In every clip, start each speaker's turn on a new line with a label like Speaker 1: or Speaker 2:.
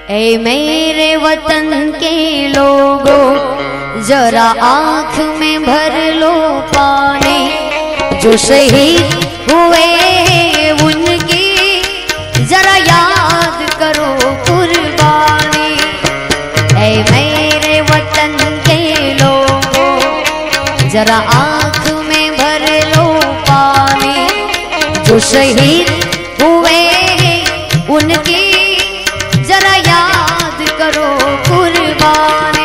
Speaker 1: ऐ मेरे वतन के लोगों जरा आंख में भर लो पानी। जो शहीद हुए उनकी जरा याद करो कुर्बानी। ऐ मेरे वतन के लोगों जरा आंख में भर लो पानी। जो शहीद हुए उनकी जरा याद करो कुर्बानी।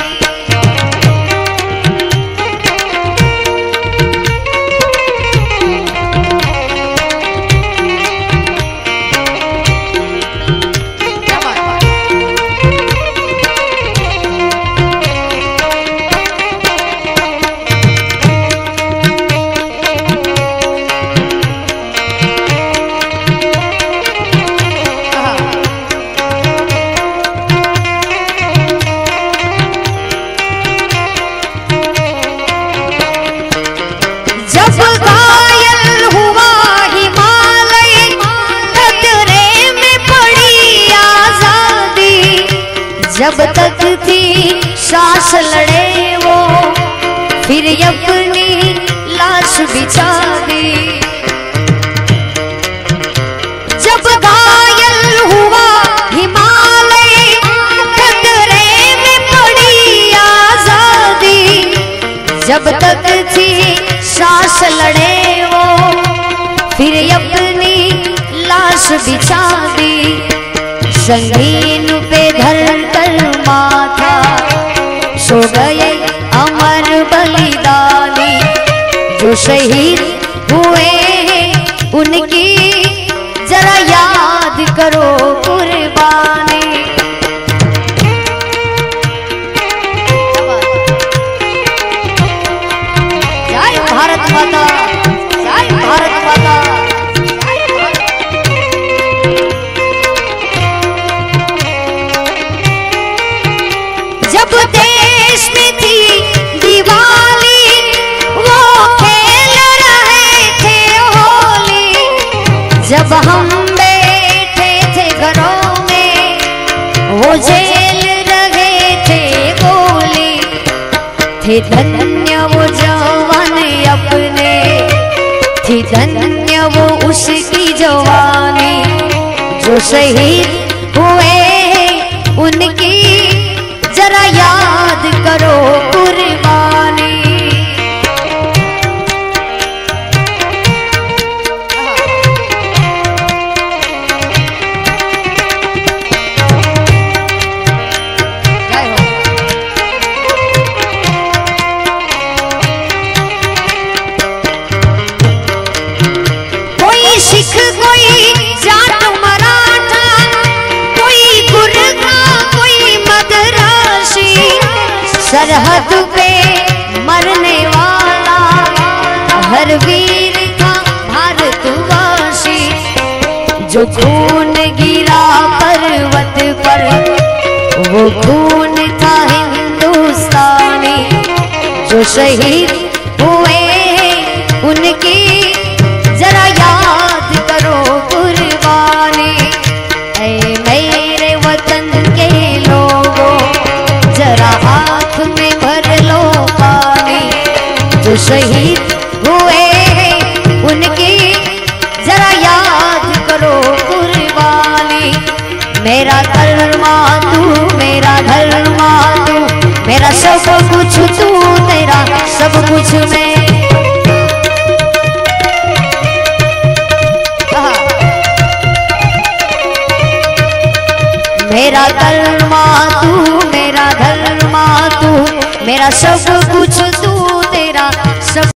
Speaker 1: जब तक थी सांस लड़े वो फिर अपनी लाश बिछा दी। जब घायल हुआ हिमालय खतरे में पड़ी आजादी। जब तक थी सांस लड़े वो फिर अपनी लाश बिछा दी। संगीन पे धर कर माथा सो गए अमर बलिदानी। जो शहीद हुए उनकी जरा याद करो कुर्बानी। जय भारत माता, जय भारत माता। जब देश में थी दिवाली वो खेल रहे थे होली। जब हम बैठे थे घरों में वो झेल रहे थे गोली। थे धन्य वो जवान अपने, थी धन्य वो उसकी जवानी। जो शहीद हुए उनकी जरा याद करो कुर्बानी। कोई सिख कोई जाट मराठा, कोई गुरखा कोई मदरासी। सरहद पे मरने वाला हर वीर था भारतवासी। जो खून गिरा पर्वत पर वो खून था हिंदुस्तानी। जो शहीद हुए उनकी जरा याद करो कुर्बानी। ऐ मेरे वतन के लोगों जरा आंख में भर लो पानी। जो शहीद हुए उनकी जरा याद करो कुर्बानी। मेरा धर्मा तू, मेरा धर्मा तू, मेरा सब कुछ तू, तेरा सब कुछ मैं। मेरा धर्मा तू, मेरा धर्मा तू, मेरा सब कुछ तू, तेरा सब